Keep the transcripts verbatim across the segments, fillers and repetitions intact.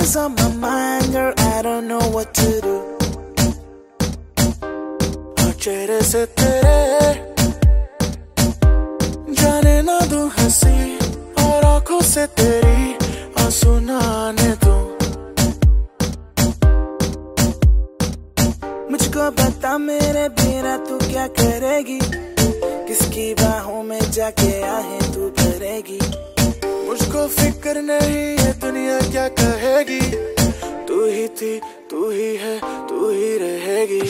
is on my mind, girl, I don't know what to do. और चेहरे से तेरे जाने ना दूं हंसी, और आंखों से तेरी आंसू ना आने दूं। मुझको बता मेरे बिना तू क्या करेगी, किसकी बाहों में जाके आहे तू भरेगी। मुझको फिक्र नहीं है दुनिया क्या कहेगी, तू ही थी तू ही है तू ही रहेगी।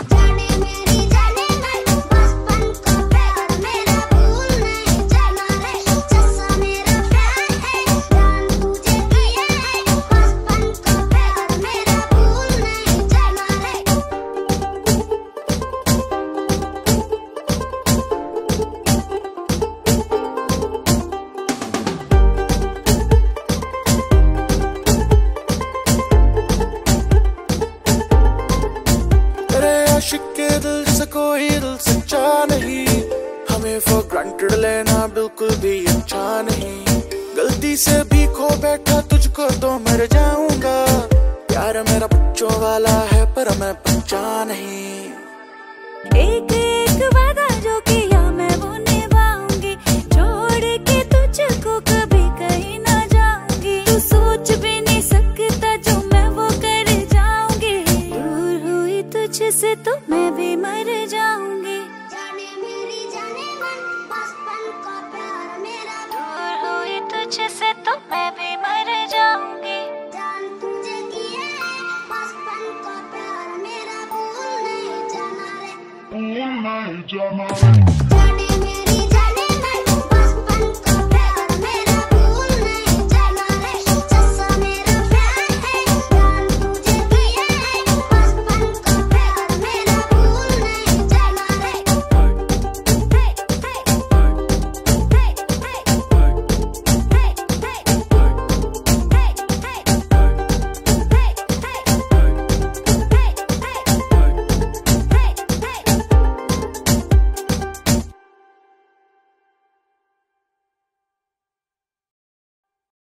आशिक के दिल से कोई दिल सच्चा नहीं, हमें फॉर ग्रांटेड लेना बिल्कुल भी अच्छा नहीं। गलती से भी खो बैठा तुझको तो मर जाऊंगा, प्यार मेरा बच्चों वाला है पर मैं बच्चा नहीं। एक एक वादा जो किया मैं वो निभाऊंगी, छोड़ के तुझको कभी कहीं ना जाऊंगी। तू सोच भी नहीं सकता जो मैं वो कर जाऊंगी, दूर हुई तुझसे तो मैं भी मर जाऊंगी। जाने मेरी जाने मन बचपन का प्यार मेरा, दूर हुई तुझसे तो मैं भी मर जाऊंगी। जान तुझे किया है बचपन का प्यार मेरा, भूल नहीं जाना रे, भूल नहीं जाना रे।